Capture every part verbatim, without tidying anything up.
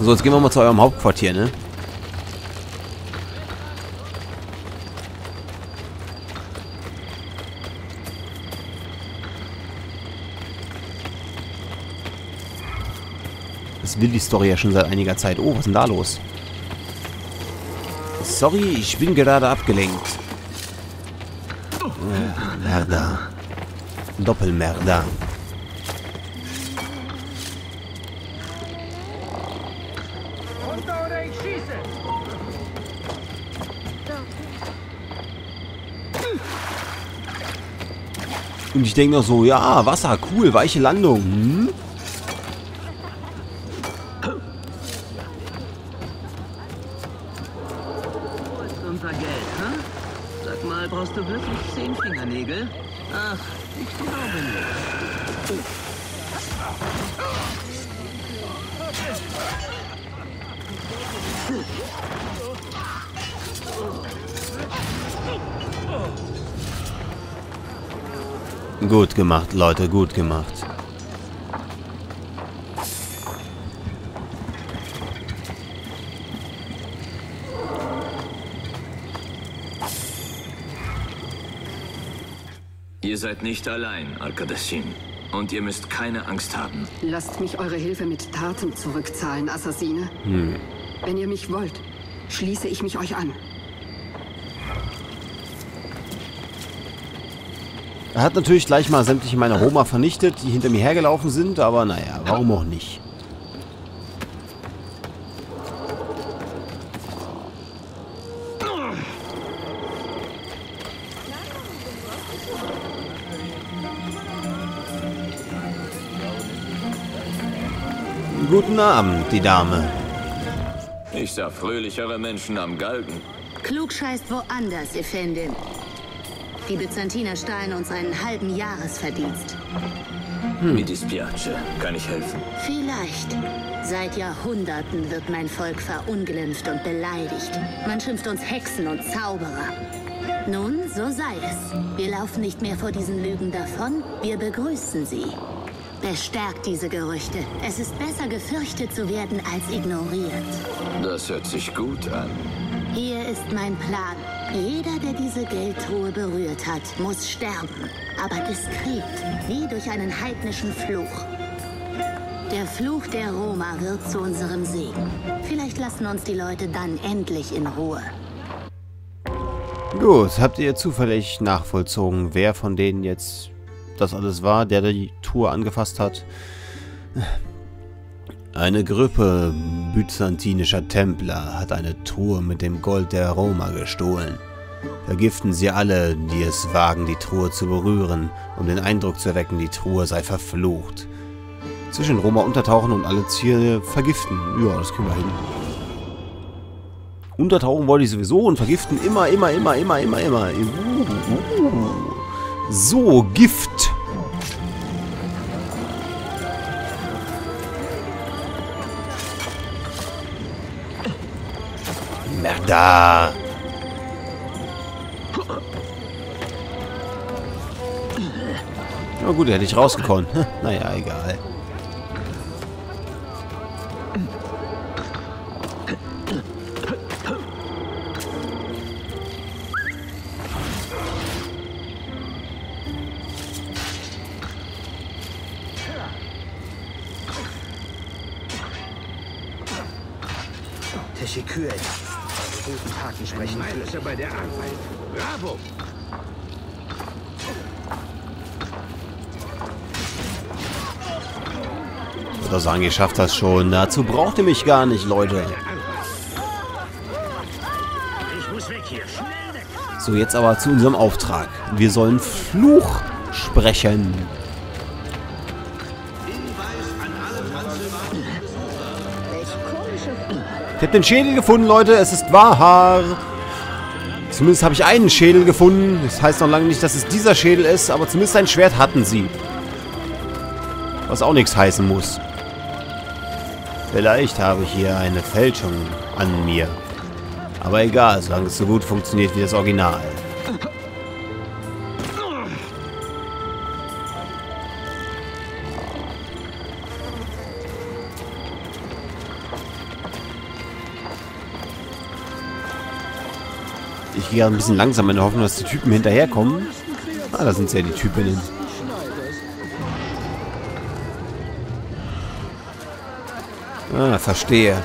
So, jetzt gehen wir mal zu eurem Hauptquartier, ne? Das will die Story ja schon seit einiger Zeit. Oh, was ist denn da los? Sorry, ich bin gerade abgelenkt. Äh, Merda. Doppelmerda. Und ich denke noch so, ja, Wasser, cool, weiche Landung. Hm? Unser Geld, hm? Sag mal, brauchst du wirklich zehn Fingernägel? Ach, ich glaube nicht. Gut gemacht, Leute, gut gemacht. Ihr seid nicht allein, Al-Qadassin. Und ihr müsst keine Angst haben. Lasst mich eure Hilfe mit Taten zurückzahlen, Assassine. Hm. Wenn ihr mich wollt, schließe ich mich euch an. Er hat natürlich gleich mal sämtliche meiner Roma vernichtet, die hinter mir hergelaufen sind, aber naja, warum auch nicht. Guten Abend, die Dame. Ich sah fröhlichere Menschen am Galgen. Klug scheißt woanders, Effendin. Die Byzantiner stahlen uns einen halben Jahresverdienst. Hm. Mi dispiace. Kann ich helfen? Vielleicht. Seit Jahrhunderten wird mein Volk verunglimpft und beleidigt. Man schimpft uns Hexen und Zauberer. Nun, so sei es. Wir laufen nicht mehr vor diesen Lügen davon, wir begrüßen sie. Bestärkt diese Gerüchte. Es ist besser, gefürchtet zu werden, als ignoriert. Das hört sich gut an. Hier ist mein Plan. Jeder, der diese Geldtruhe berührt hat, muss sterben. Aber diskret, wie durch einen heidnischen Fluch. Der Fluch der Roma wird zu unserem Segen. Vielleicht lassen uns die Leute dann endlich in Ruhe. Gut, habt ihr zufällig nachvollzogen, wer von denen jetzt das alles war, der die Truhe angefasst hat? Eine Gruppe byzantinischer Templer hat eine Truhe mit dem Gold der Roma gestohlen. Vergiften sie alle, die es wagen, die Truhe zu berühren, um den Eindruck zu erwecken, die Truhe sei verflucht. Zwischen Roma untertauchen und alle Ziele vergiften. Ja, das kriegen wir hin. Untertauchen wollte ich sowieso und vergiften immer, immer, immer, immer, immer, immer. Uh, uh. So, Gift. Merda. Na gut, hätte ich rausgekommen. Naja, egal. Teşekkür ederim. Guten Tag, ich spreche Meister bei der Arbeit. Bravo! Ich würde sagen, ihr schafft das schon. Dazu braucht ihr mich gar nicht, Leute. So, jetzt aber zu unserem Auftrag. Wir sollen Fluch sprechen. Ich habe den Schädel gefunden, Leute. Es ist wahr. Zumindest habe ich einen Schädel gefunden. Das heißt noch lange nicht, dass es dieser Schädel ist, aber zumindest ein Schwert hatten sie. Was auch nichts heißen muss. Vielleicht habe ich hier eine Fälschung an mir. Aber egal, solange es so gut funktioniert wie das Original. Ich gehe ein bisschen langsam in der Hoffnung, dass die Typen hinterherkommen. Ah, da sind ja die Typinnen. Ah, verstehe.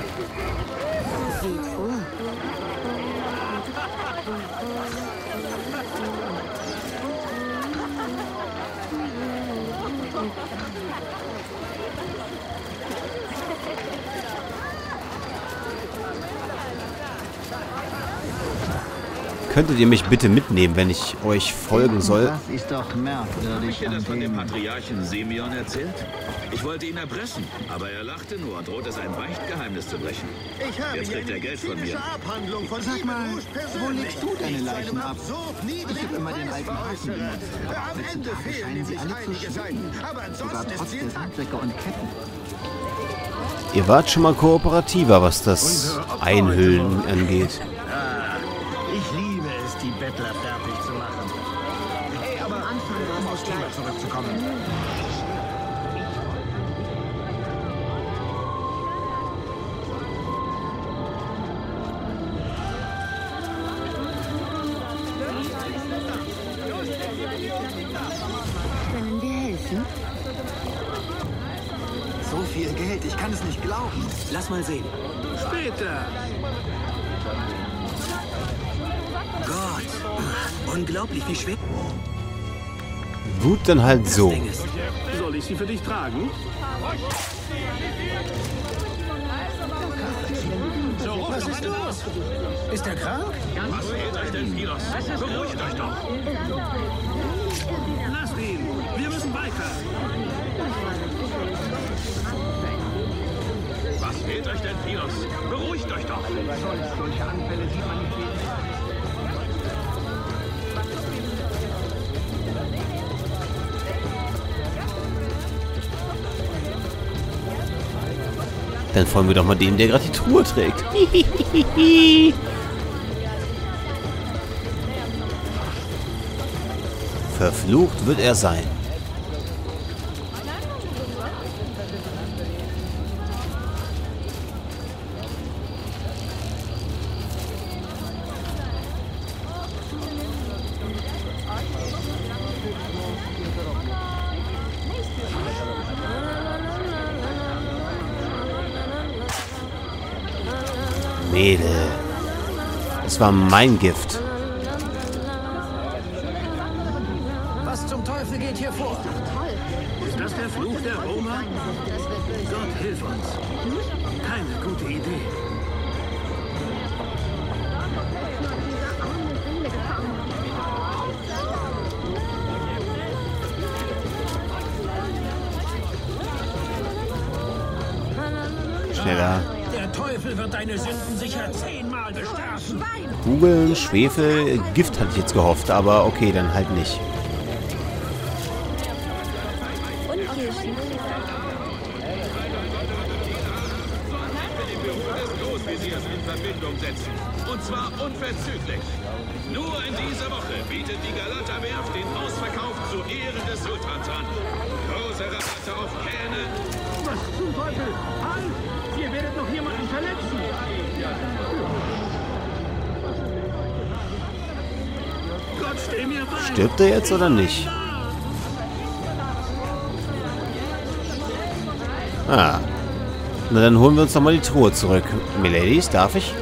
Könntet ihr mich bitte mitnehmen, wenn ich euch folgen soll? Das ist doch merkwürdig. Habt ihr das von dem Patriarchen Simeon erzählt? Ich wollte ihn erpressen, aber er lachte nur und drohte sein Beichtgeheimnis zu brechen. Ich habe Jetzt hier kriegt er eine Geld von mir. medizinische Abhandlung von Sag mal, Ibn Rushd wo persönlich. legst du deine Die zu Leichen einem ab? absurd niedrigen Ich hab immer den Preis alten Hafen veräußern. benutzt, aber Am Ende heutzutage fehlen scheinen sie nämlich alle zu einige Seiten, schwimmen. aber Sogar ansonsten trotz ist sie der intakt. Sandsäcke und Ketten. Ihr wart schon mal kooperativer, was das Einhüllen angeht. Ich liebe es, die Bettler fertig zu machen. Hey, aber um aufs Thema zurückzukommen. Können wir helfen? So viel Geld, ich kann es nicht glauben. Lass mal sehen. Später. Gott. Unglaublich, wie schwer Gut, dann halt so. das Ding ist. Soll ich sie für dich tragen? Was ist los? Ist er krank? Was fehlt euch denn, Pilos? Beruhigt euch doch. Lass ihn. Wir müssen weiter. Was fehlt euch denn, Pilos? Beruhigt euch doch. Solche Anfälle sieht man nicht jeden Tag. Dann folgen wir doch mal dem, der gerade die Truhe trägt. Verflucht wird er sein. Mädel. Das war mein Gift. Was zum Teufel geht hier vor? Ist das der Fluch der Roma? Gott, hilf uns. Keine gute Idee. Schneller. Der Teufel wird deine Sünden sicher zehnmal bestrafen. Kugeln, Schwefel, Gift hatte ich jetzt gehofft, aber okay, dann halt nicht. Großveziers in Verbindung setzen. Und zwar unverzüglich. Nur in dieser Woche bietet die Galata-Werft den Ausverkauf zu Ehren des Sultans an. Große Rabatte auf Kähne. Was zum Teufel? Halt! Ihr werdet noch jemanden verletzen. Gott, steh mir bei. Stirbt er jetzt oder nicht? Ah. Na, dann holen wir uns doch mal die Truhe zurück. Miladies, darf ich?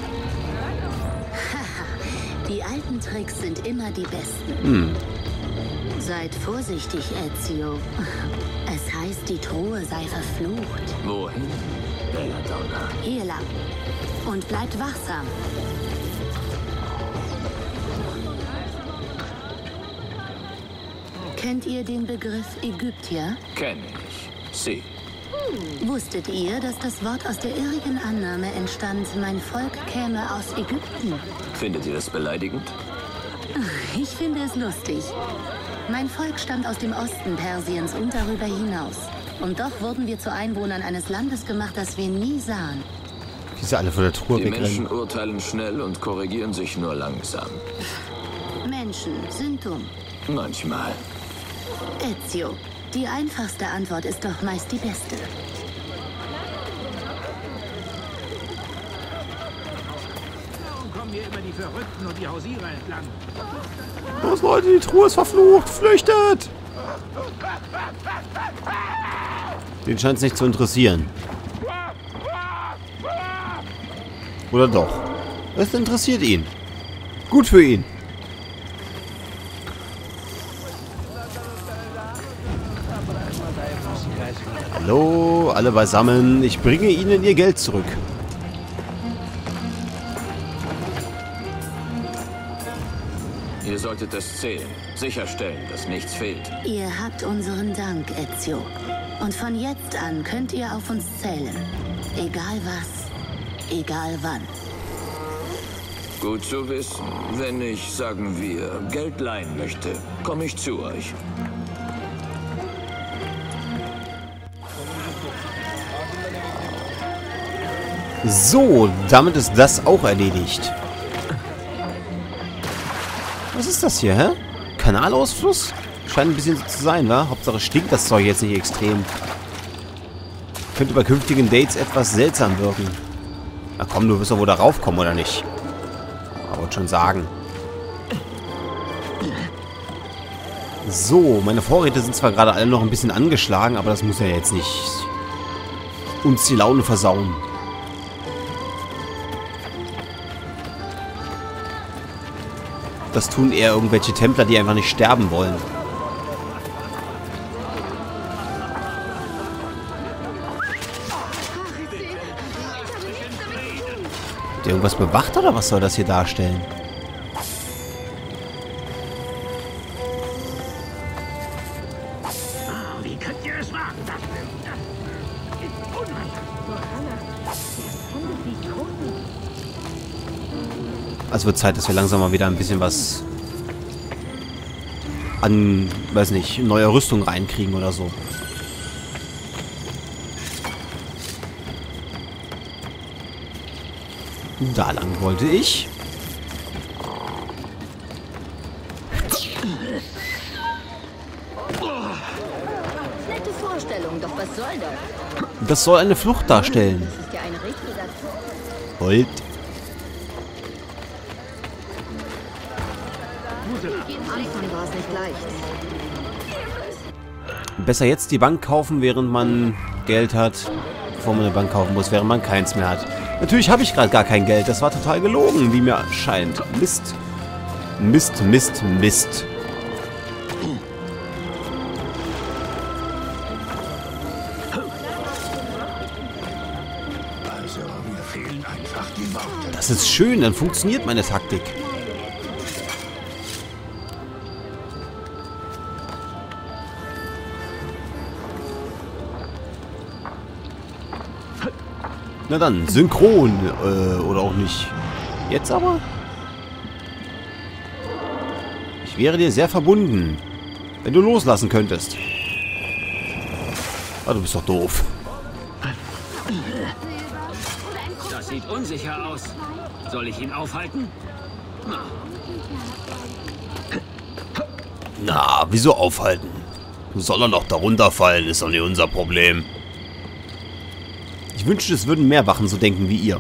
Die alten Tricks sind immer die besten. Hm. Seid vorsichtig, Ezio. Es heißt, die Truhe sei verflucht. Wohin? Belladonna. Hier lang. Und bleibt wachsam. Kennt ihr den Begriff Ägyptier? Kenn ich. Sie. Wusstet ihr, dass das Wort aus der irrigen Annahme entstand, mein Volk käme aus Ägypten? Findet ihr das beleidigend? Ich finde es lustig. Mein Volk stammt aus dem Osten Persiens und darüber hinaus. Und doch wurden wir zu Einwohnern eines Landes gemacht, das wir nie sahen. Die sie alle vor der Truhe Die wegrennen. Menschen urteilen schnell und korrigieren sich nur langsam. Menschen sind dumm. Manchmal. Ezio, die einfachste Antwort ist doch meist die beste. hier immer die Verrückten und die Hausierer entlang. Los, Leute, die Truhe ist verflucht. Flüchtet! Den scheint es nicht zu interessieren. Oder doch? Das interessiert ihn. Gut für ihn. Hallo, alle beisammen. Ich bringe Ihnen Ihr Geld zurück. Ihr solltet es zählen. Sicherstellen, dass nichts fehlt. Ihr habt unseren Dank, Ezio. Und von jetzt an könnt ihr auf uns zählen. Egal was, egal wann. Gut zu wissen. Wenn ich, sagen wir, Geld leihen möchte, komme ich zu euch. So, damit ist das auch erledigt. Was ist das hier, hä? Kanalausfluss? Scheint ein bisschen so zu sein, wa? Hauptsache stinkt das Zeug jetzt nicht extrem. Könnte bei künftigen Dates etwas seltsam wirken. Na komm, du wirst doch wohl da raufkommen, oder nicht? Ich wollte schon sagen. So, meine Vorräte sind zwar gerade alle noch ein bisschen angeschlagen, aber das muss ja jetzt nicht uns die Laune versauen. Das tun eher irgendwelche Templer, die einfach nicht sterben wollen. Hat der irgendwas bewacht oder was soll das hier darstellen? Wie könnt ihr es wagen? Das ist unheimlich. Also wird Zeit, dass wir langsam mal wieder ein bisschen was an, weiß nicht, neue Rüstung reinkriegen oder so. Da lang wollte ich. Nette Vorstellung, doch was soll das? Das soll eine Flucht darstellen. Das ist ja ein richtiger Holt. Am Anfang war es nicht leicht. Besser jetzt die Bank kaufen, während man Geld hat, bevor man eine Bank kaufen muss, während man keins mehr hat. Natürlich habe ich gerade gar kein Geld. Das war total gelogen, wie mir scheint. Mist. Mist, Mist, Mist. Also, mir fehlen einfach die Worte. Das ist schön, dann funktioniert meine Taktik. Na dann, synchron, äh, oder auch nicht. Jetzt aber? Ich wäre dir sehr verbunden, wenn du loslassen könntest. Ah, du bist doch doof. Das sieht unsicher aus. Soll ich ihn aufhalten? Na, Na, wieso aufhalten? Soll er noch darunter fallen, ist doch nicht unser Problem. Ich wünschte, es würden mehr Wachen so denken wie ihr.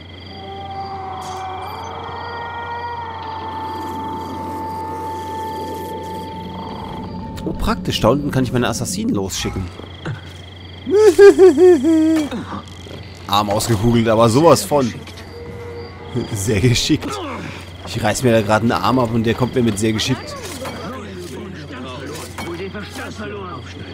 Oh, praktisch. Da unten kann ich meine Assassinen losschicken. Arm ausgekugelt, aber sowas von. Sehr geschickt. Ich reiß mir da gerade einen Arm ab und der kommt mir mit sehr geschickt. Wohl den Verstand verloren.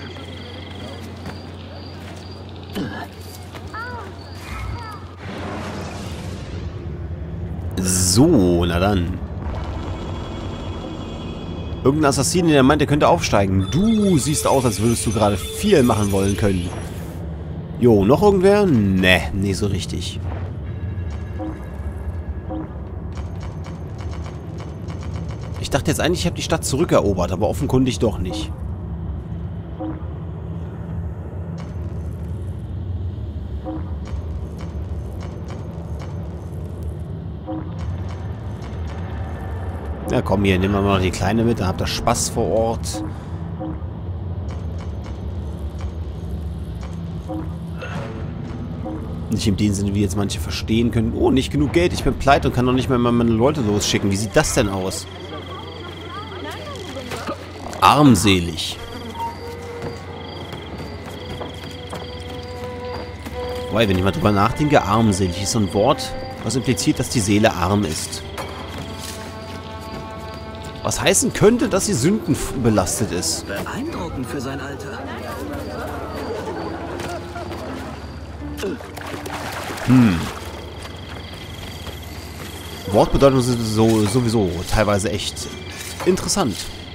So, na dann. Irgendein Assassine, der meint, der könnte aufsteigen. Du siehst aus, als würdest du gerade viel machen wollen können. Jo, noch irgendwer? Ne, nicht so richtig. Ich dachte jetzt eigentlich, ich habe die Stadt zurückerobert, aber offenkundig doch nicht. Ja, komm hier, nehmen wir mal die Kleine mit, dann habt ihr Spaß vor Ort. Nicht in dem Sinne, wie jetzt manche verstehen können. Oh, nicht genug Geld, ich bin pleite und kann noch nicht mehr meine Leute losschicken. Wie sieht das denn aus? Armselig. Wobei, wenn ich mal drüber nachdenke, armselig ist so ein Wort, was impliziert, dass die Seele arm ist. Was heißen könnte, dass sie sündenbelastet ist. Beeindruckend für sein Alter. Hm. Wortbedeutung sind so, sowieso teilweise echt interessant.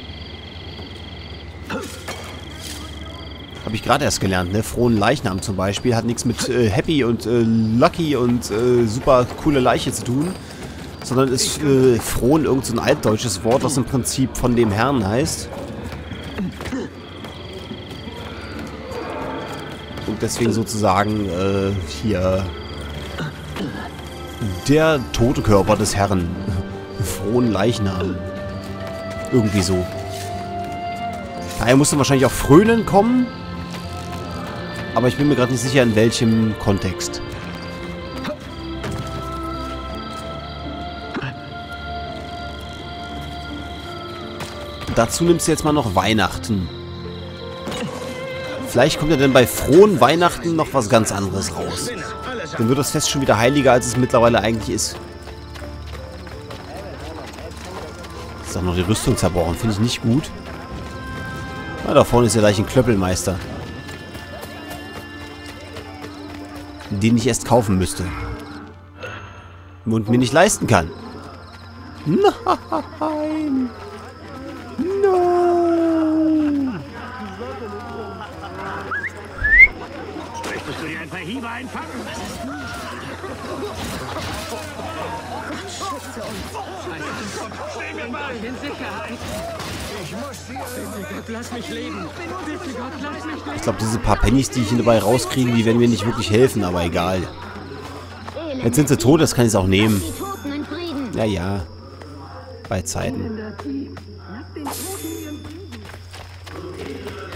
Habe ich gerade erst gelernt, ne? Frohen Leichnam zum Beispiel hat nichts mit äh, Happy und äh, Lucky und äh, super coole Leiche zu tun, sondern ist äh, frohen irgend so ein altdeutsches Wort, was im Prinzip von dem Herrn heißt. Und deswegen sozusagen äh, hier der tote Körper des Herrn. Frohen Leichnam. Irgendwie so. Daher musste wahrscheinlich auch Frönen kommen. Aber ich bin mir gerade nicht sicher, in welchem Kontext. Dazu nimmst du jetzt mal noch Weihnachten. Vielleicht kommt ja dann bei frohen Weihnachten noch was ganz anderes raus. Dann wird das Fest schon wieder heiliger, als es mittlerweile eigentlich ist. Ist auch noch die Rüstung zerbrochen. Finde ich nicht gut. Na, da vorne ist ja gleich ein Klöppelmeister. Den ich erst kaufen müsste. Und mir nicht leisten kann. Nein! Nein! Möchtest du dir ein paar Hiebe einpacken? Stehen wir mal! In Sicherheit. Ich muss hier... Gott, lass mich leben. Bitte Gott, lass mich leben. Ich glaube, diese paar Pennies, die ich hier dabei rauskriege, die werden mir nicht wirklich helfen, aber egal. Jetzt sind sie tot, das kann ich auch nehmen. Ja, ja. Bei Zeiten.